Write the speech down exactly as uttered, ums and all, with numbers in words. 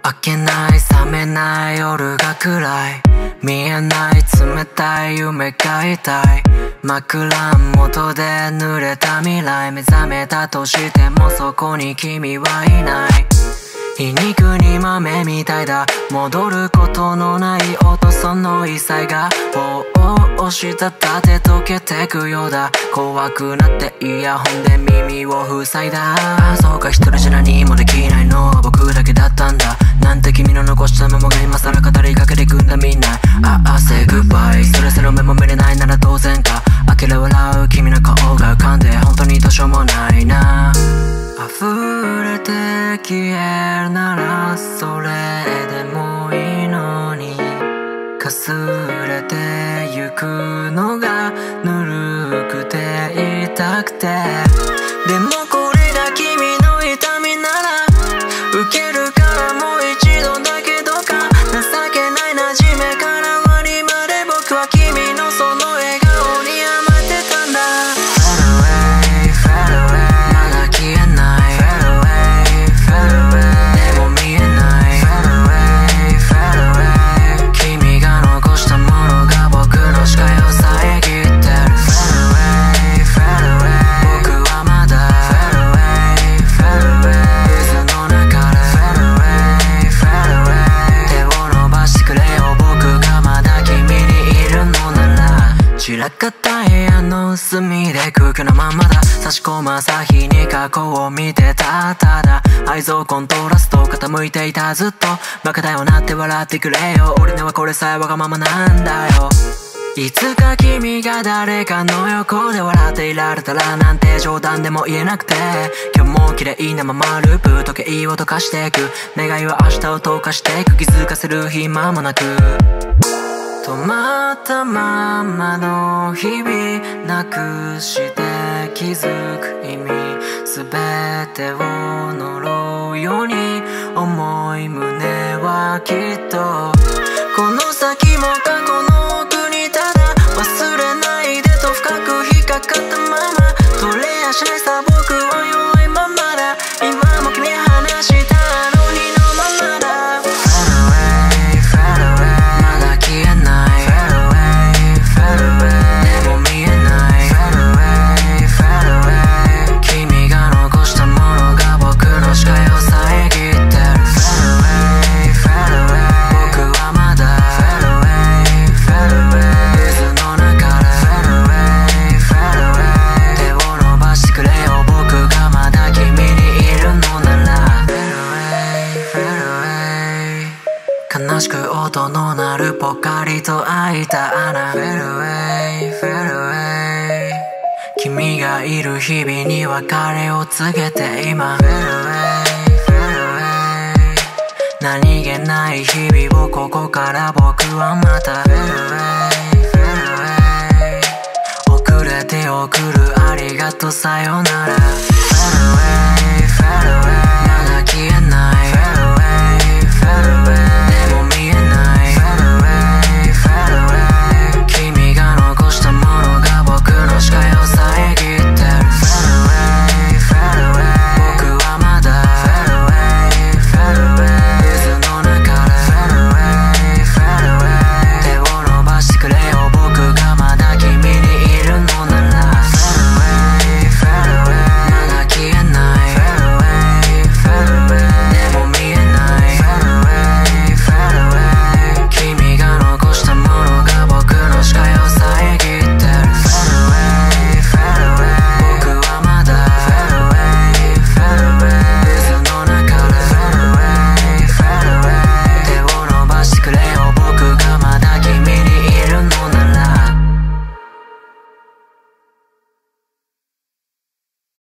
明けない覚めない夜が暗い、見えない冷たい夢が痛い、枕元で濡れた未来、目覚めたとしてもそこに君はいない。皮肉に豆みたいだ、戻ることのない音、その異彩が棒を押し立て溶けてくようだ。怖くなってイヤホンで耳を塞いだ。あ、そうか、一人じゃ何もできないのは僕だけだったんだなんて君の残したままが今更語りかけてくんだみんな。ああ、say goodbye、それすら目も見れないなら当然か。呆れ笑う君の顔が浮かんで本当にどうしようもないな。溢れて消えるならそれでもいいのに、かすれてゆくのがぬるくて痛くて、でもこれが君の痛みなら受けるからもう一度だけどか。情けない馴染めから終わりまで僕は君のその笑顔に甘えてたんだ。 Fade away, fade away、 まだ消えない Fade away, fade away、 でも見えない Fade away, fade away、 君が残したものが僕の視界を遮ってる Fade away, fade away、 僕はまだ Fade away, fade away、 渦の中で Fade away, fade away、 手を伸ばしてくれよ僕がまだ君にいるのなら。散らかった部屋の薄みで空虚なままだ、差し込む朝日に過去を見てた。ただ愛憎コントラスト傾いていたずっと。バカだよなって笑ってくれよ、俺にはこれさえわがままなんだよ。いつか君が誰かの横で笑っていられたらなんて冗談でも言えなくて、今日も綺麗なままループ時計を溶かしていく、願いは明日を溶かしていく、気づかせる暇もなく止まったままの日々、なくして気づく意味、すべてを呪うように重い胸はきっとこの先も過去の奥にただ忘れないでと深く引っかかったまま取れやしないさ僕は弱いままだ、今も君話したあの日のままだ。 Fade away, fade away、 まだ消えない Fade away, fade away、 でも見えない Fade away, fade away、 君が残したものが僕の視界を遮ってる Fade away, fade away、 僕はまだ Fade away, fade away、 渦の中で Fade away, fade away、 手を伸ばしてくれよ僕がまだ君にいるのなら Fade away, fade away、 悲しく音の鳴るポカリと開いた穴 Fade away, fade away、 君がいる日々に別れを告げて今 Fade away, fade away、 何気ない日々をここから僕はまた Fade away, fade away、 遅れて送るありがとうさよなら。